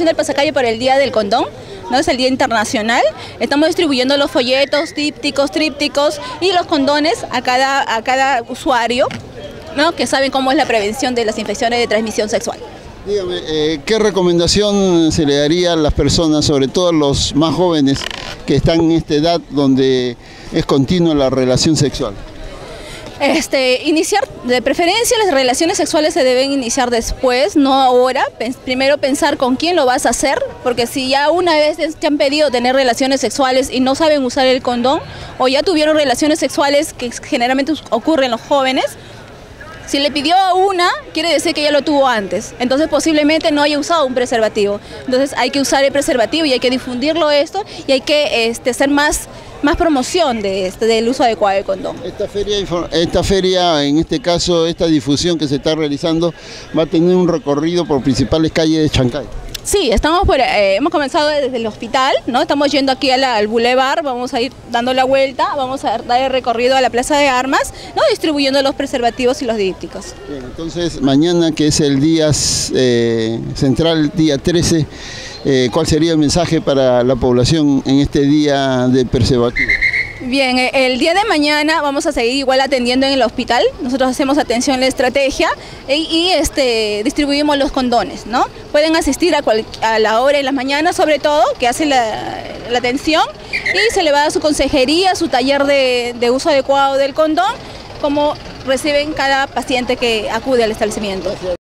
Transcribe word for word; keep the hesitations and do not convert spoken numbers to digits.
haciendo el pasacalle por el Día del Condón, ¿no? Es el Día Internacional. Estamos distribuyendo los folletos, dípticos, trípticos y los condones a cada, a cada usuario, ¿no? Que saben cómo es la prevención de las infecciones de transmisión sexual. Dígame, eh, ¿qué recomendación se le daría a las personas, sobre todo a los más jóvenes que están en esta edad donde es continua la relación sexual? Este, iniciar, de preferencia las relaciones sexuales se deben iniciar después, no ahora. Primero pensar con quién lo vas a hacer, porque si ya una vez te han pedido tener relaciones sexuales y no saben usar el condón, o ya tuvieron relaciones sexuales que generalmente ocurren en los jóvenes, si le pidió a una, quiere decir que ya lo tuvo antes, entonces posiblemente no haya usado un preservativo. Entonces hay que usar el preservativo y hay que difundirlo esto, y hay que este, hacer más, más promoción de este, del uso adecuado del condón. Esta feria, esta feria, en este caso, esta difusión que se está realizando, va a tener un recorrido por principales calles de Chancay. Sí, estamos por, eh, hemos comenzado desde el hospital, ¿no? Estamos yendo aquí a la, al Boulevard, vamos a ir dando la vuelta, vamos a dar el recorrido a la Plaza de Armas, ¿no? Distribuyendo los preservativos y los dípticos. Bien, entonces mañana, que es el día eh, central, día trece, eh, ¿cuál sería el mensaje para la población en este día de preservativo? Bien, el día de mañana vamos a seguir igual atendiendo en el hospital. Nosotros hacemos atención a la estrategia y, y este, distribuimos los condones, ¿no? Pueden asistir a, cual, a la hora en las mañanas, sobre todo, que hace la, la atención, y se le va a dar su consejería, su taller de, de uso adecuado del condón, como reciben cada paciente que acude al establecimiento.